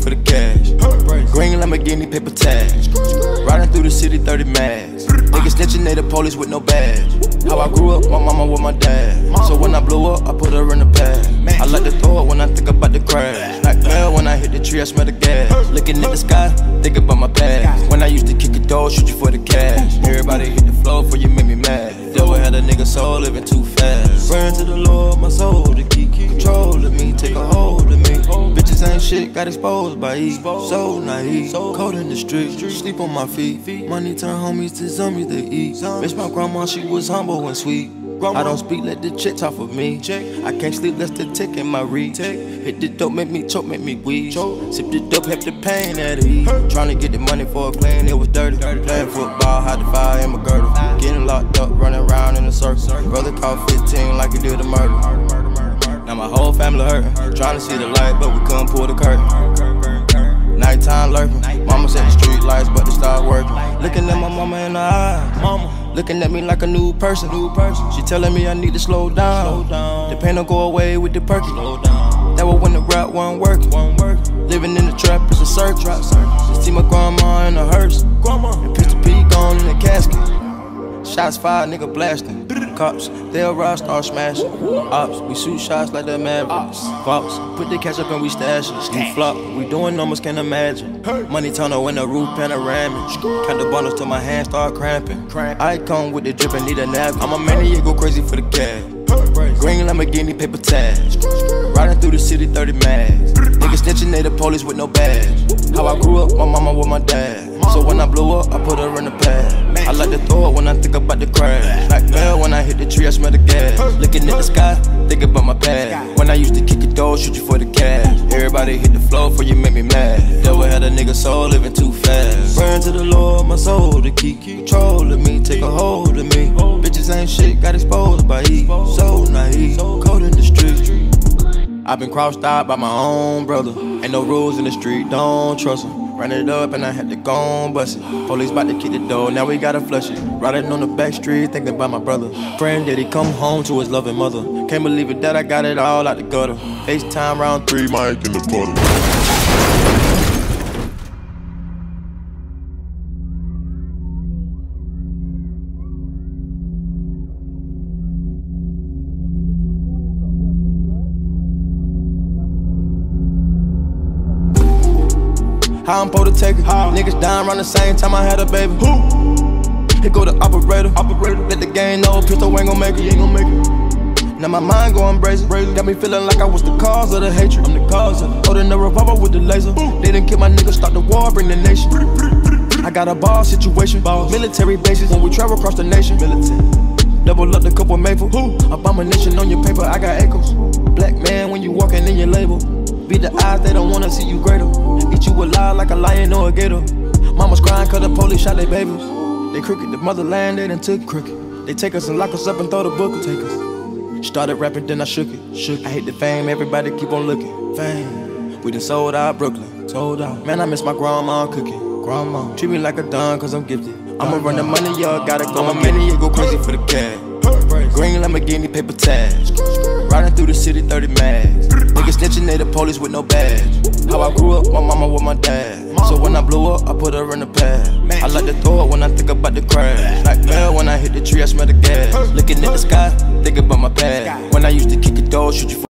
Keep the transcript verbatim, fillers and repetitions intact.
for the cash. Green Lamborghini, paper tags. Riding through the city, thirty mags. Niggas snitching, they the police with no badge. How I grew up, my mama with my dad. So when I blew up, I put her in the pad. I like to throw it when I think about the crash. Like hell, when I hit the tree, I smell the gas. Looking at the sky, think about my past. When I used to kick a door, shoot you for the cash. Everybody hit the floor for you make me mad. Devil had a nigga soul living too fast. Praying to the Lord, my soul to keep control of me, take a hold of me. Bitches ain't shit, got exposed by E. So naive, cold in the street, sleep on my feet. Money turn homies to zombies they eat. Miss my grandma, she was humble and sweet. I don't speak, let the chick talk for me. I can't sleep, less the tick in my reach. Hit the dope, make me choke, make me wheeze. Sip the dope, help the pain at ease. Tryna get the money for a clean, it was dirty. Playing football, hide the fire in my girdle. Getting locked up, running around in a circle. Brother caught fifteen like he did a murder. Now my whole family hurting. Tryna see the light, but we couldn't pull the curtain. Nighttime lurking. Mama said the street lights, but they started working. Looking at my mama in the eye. Mama. Looking at me like a new person. New person. She telling me I need to slow down. Slow down. The pain don't go away with the perky. Slow down. That was when the rap wasn't working. working. Living in the trap is a circus. Just see my grandma in a hearse. Grandma. And Pistol P gone in the casket. Shots fired, nigga blasting. Cops, they'll ride, start smashing. Ops, we shoot shots like the Mavericks. Fops, put the cash up and we stash it. You flop, we doing numbers, can't imagine. Money tunnel in the roof panoramic. Count the bundles till my hands start cramping. I come with the drip and need a napkin. I'm a maniac, go crazy for the cash. Green Lamborghini, paper tags. Riding through the city, thirty mags. Niggas snitching, they the police with no badge. How I grew up, my mama with my dad. So when I blew up, I put her in the pad. I like to throw it when I think about the crash. Like hell, when I hit the tree, I smell the gas. Looking at the sky, think about my past. When I used to kick a door, shoot you for the cash. Everybody hit the floor for you make me mad. Devil had a nigga soul living too fast. Praying to the Lord, my soul to keep control of me, take a hold of me. Bitches ain't shit, got exposed by E. So naive, cold in the street. I've been crossed out by my own brother. Ain't no rules in the street, don't trust him. Ran it up and I had to go and bust it. Police bout to kick the door, now we gotta flush it. Riding on the back street, thinking about my brother. Praying that he come home to his loving mother. Can't believe it that I got it all out the gutter. FaceTime round three, Mike in the puddle. How I'm supposed to take it? How? Niggas dying around the same time I had a baby. Who? Here go the operator. Operator. Let the game know pistol ain't gon' make it. You ain't gon' make it. Now my mind going brazen. Got me feeling like I was the cause of the hatred. I'm the cause of it. Holding the revolver with the laser. Ooh. They didn't kill my niggas, start the war, bring the nation. I got a ball situation. Balls. Military bases when we travel across the nation. Military. Double up the cup with maple. Who? Abomination on your paper, I got echoes. Black man when you walking in your label. Be the eyes, they don't wanna see you greater. Eat you alive like a lion or a gator. Mama's crying cause the police shot their babies. They crooked, the motherland they done took crooked. They take us and lock us up and throw the book and take us. Started rapping, then I shook it, shook. I hate the fame, everybody keep on looking. Fame, we done sold out Brooklyn, sold out. Man, I miss my grandma cooking. Grandma, treat me like a don cause I'm gifted. I'ma run the money, y'all gotta go. I'm a maniac, go crazy for the cash. Green Lamborghini, paper tags. Riding through the city, thirty mags. Niggas snitching, they the police with no badge. How I grew up, my mama with my dad. So when I blew up, I put her in the pad. I like to throw it when I think about the crash. Like hell, when I hit the tree, I smell the gas. Looking at the sky, think about my past. When I used to kick a door, shoot you for